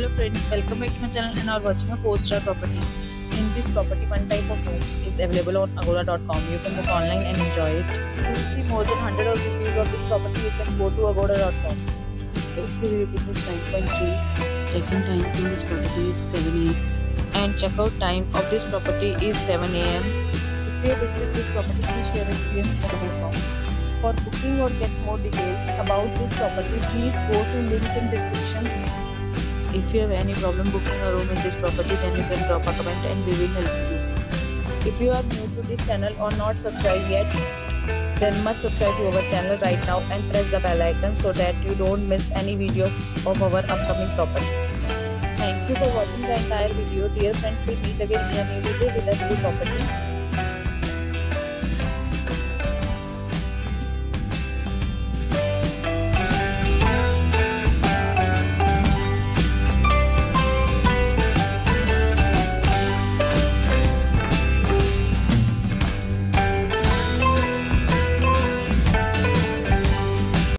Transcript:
Hello friends, welcome back to my channel and are watching a 4-star property. In this property, one type of home is available on agoda.com. You can book online and enjoy it. To see more than 100 of reviews of this property, you can go to agoda.com. Its rating is 9.3. Check-in time in this property is 7 a.m. and check-out time of this property is 7 a.m. If you have visited this property, please share your experience in the comment box. For booking or get more details about this property, please go to link in description. If you have any problem booking a room in this property, then you can drop a comment and we will help you. If you are new to this channel or not subscribed yet, then must subscribe to our channel right now and press the bell icon so that you don't miss any videos of our upcoming property. Thank you for watching the entire video. Dear friends, we'll meet again in a new video with a new property.